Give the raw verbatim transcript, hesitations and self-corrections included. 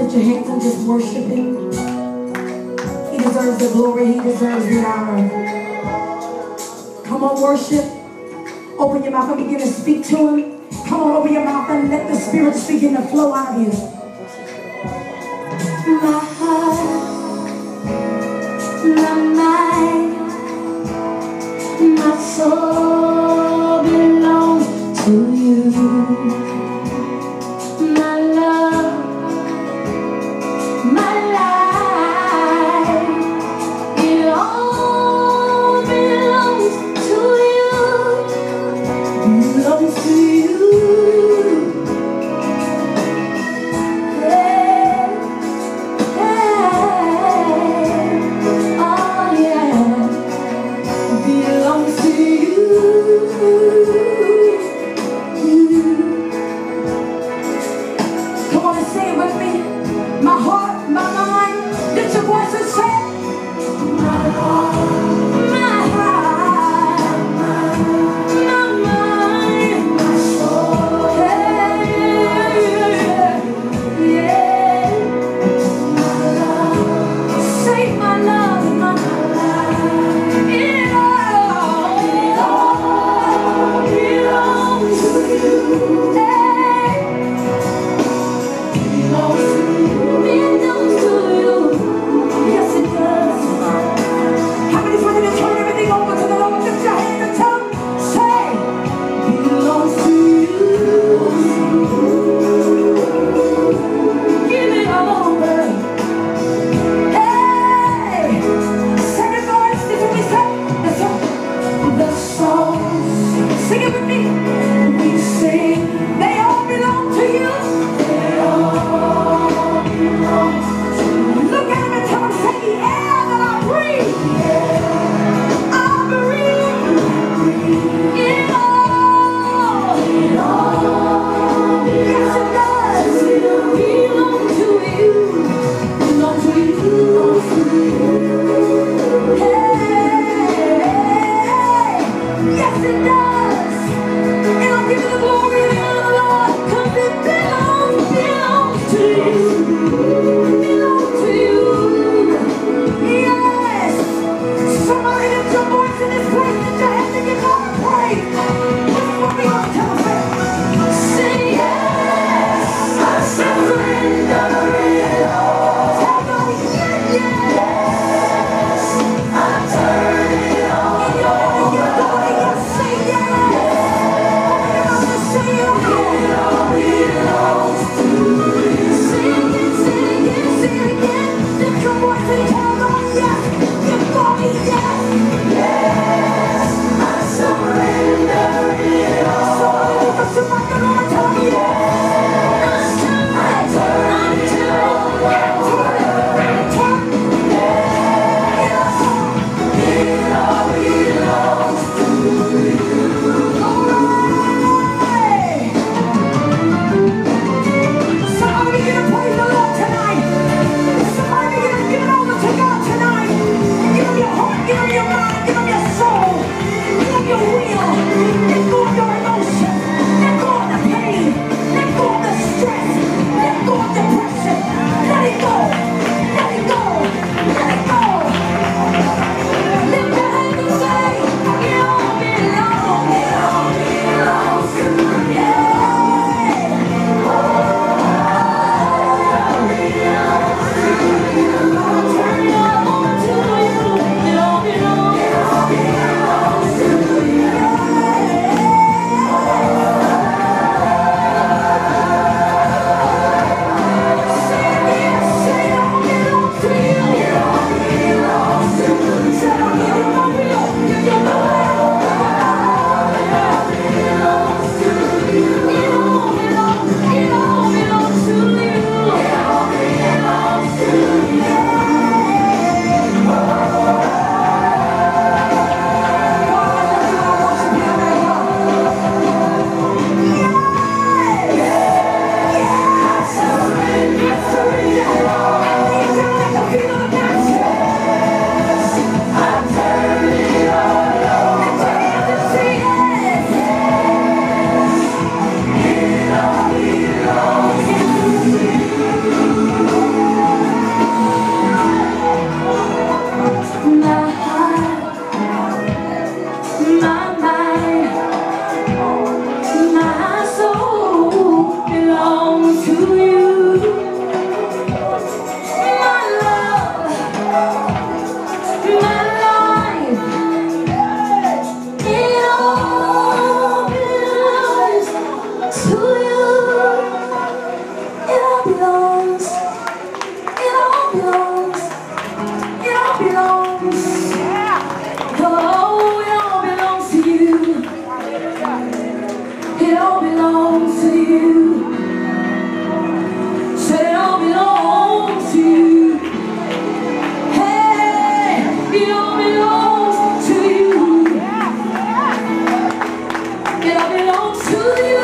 lift your hands and just worship him. He deserves the glory. He deserves the honor. Come on, worship. Open your mouth and begin to speak to him. Come on, open your mouth and let the Spirit begin to flow out of you. My heart, my mind, my soul belongs to you. My love, my life, it all belongs to you. Belongs to you. Yeah, yeah. Oh yeah, belongs to you. You. belongs. Oh, it all belongs to you. It all belongs to you. Said it all belongs to you. Hey, it all belongs to you. It all belongs to you.